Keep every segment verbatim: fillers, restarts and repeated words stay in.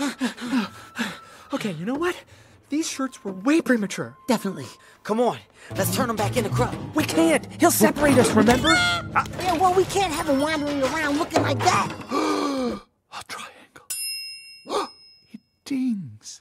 Okay, you know what? These shirts were way premature. Definitely. Come on, let's turn him back into Krupp. We can't. He'll separate us, remember? Uh, yeah, well, we can't have him wandering around looking like that. A triangle. It dings.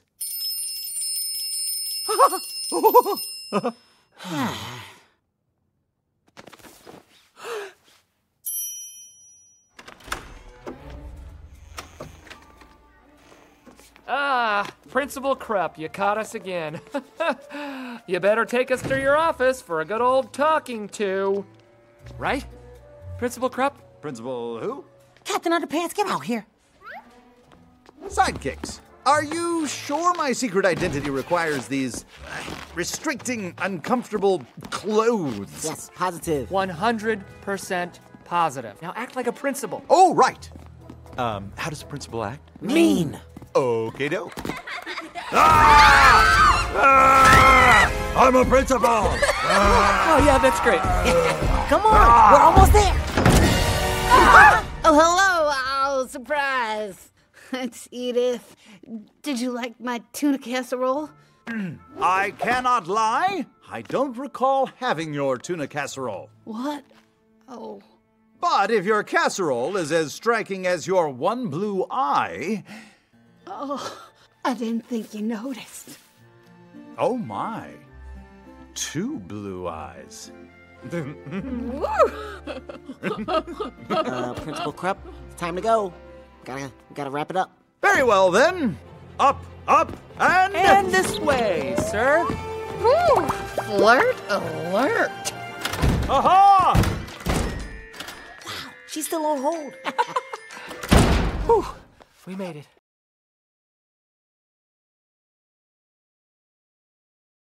Ah, Principal Krupp, you caught us again. You better take us to your office for a good old talking to. Right? Principal Krupp? Principal who? Captain Underpants, get out here. Sidekicks. Are you sure my secret identity requires these uh, restricting, uncomfortable clothes? Yes, positive. one hundred percent positive. Now act like a principal. Oh, right. Um, how does a principal act? Mean. Okay, doke. Ah! Ah! I'm a principal. Oh, yeah, that's great. Come on, we're almost there. Oh, hello. Oh, surprise. It's Edith. Did you like my tuna casserole? I cannot lie. I don't recall having your tuna casserole. What? Oh. But if your casserole is as striking as your one blue eye... Oh, I didn't think you noticed. Oh, my. Two blue eyes. uh, Principal Krupp, it's time to go. Gotta, gotta wrap it up. Very well, then. Up, up, and... And this way, sir. Woo! Flirt alert. Aha! She's still on hold. Whew, we made it.